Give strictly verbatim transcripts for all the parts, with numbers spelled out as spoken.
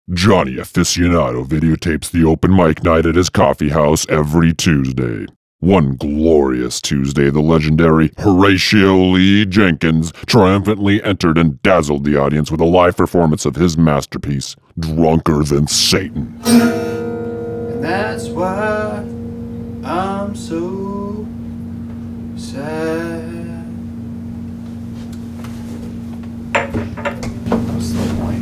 Johnny Aficionado videotapes the open mic night at his coffee house every Tuesday. One glorious Tuesday, the legendary Horatio Lee Jenkins triumphantly entered and dazzled the audience with a live performance of his masterpiece, Drunker Than Satan. And that's why I'm so sad. What's the point?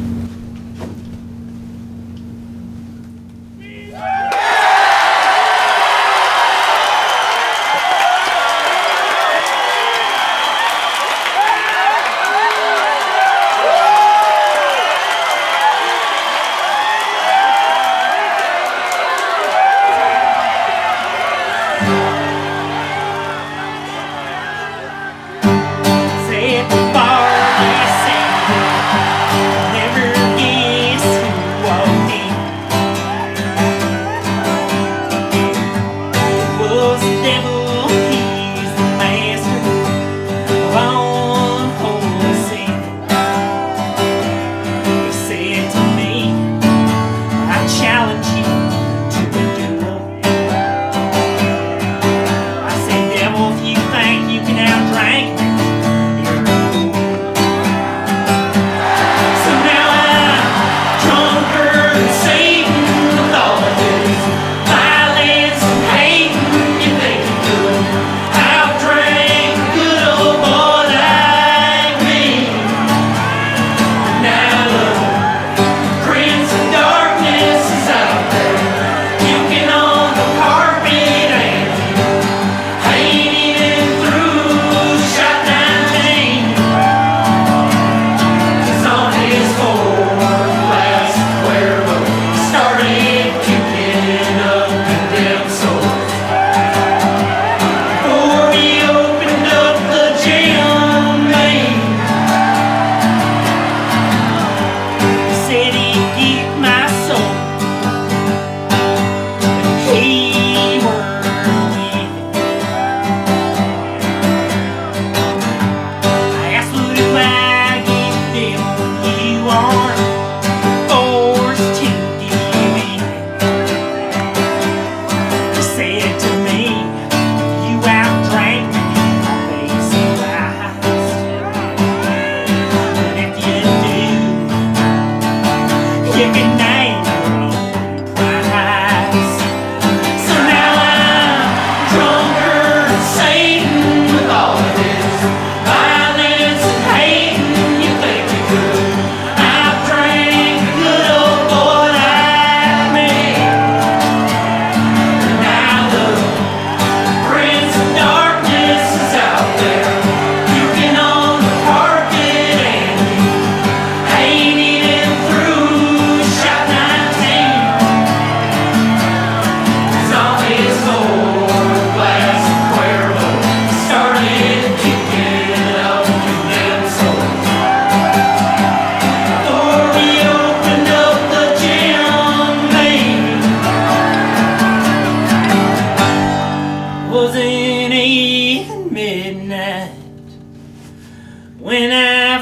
When I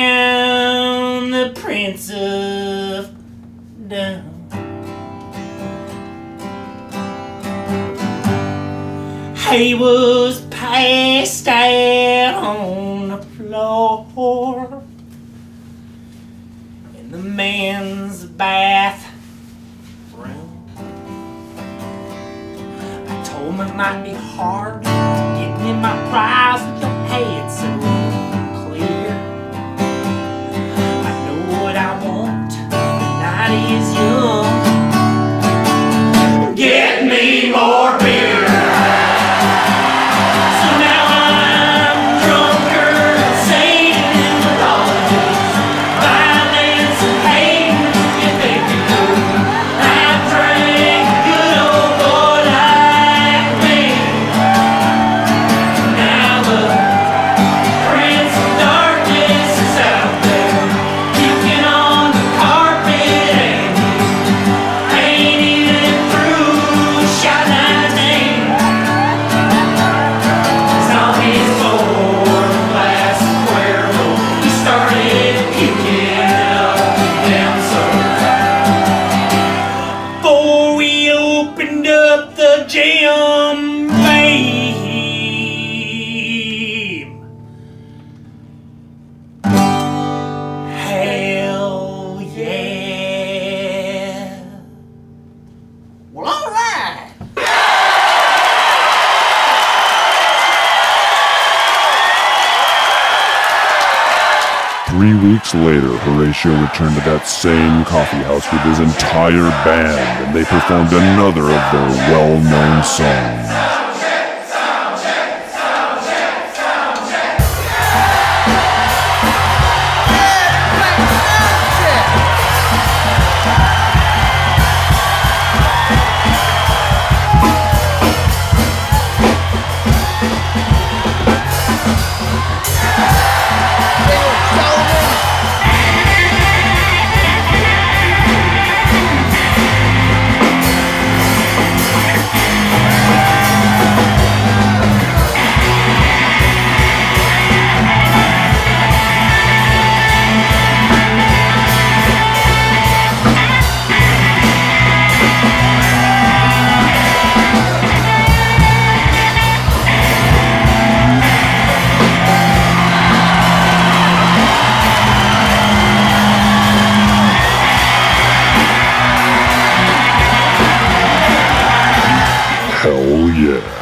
found the Prince of Down. He was passed out on the floor in the men's bathroom. I told him it might be hard getting in my prize with your head so clear. I know what I want, the night is young. Get me more beer. weeks later, Horatio returned to that same coffee house with his entire band, and they performed another of their well-known songs. Hell yeah.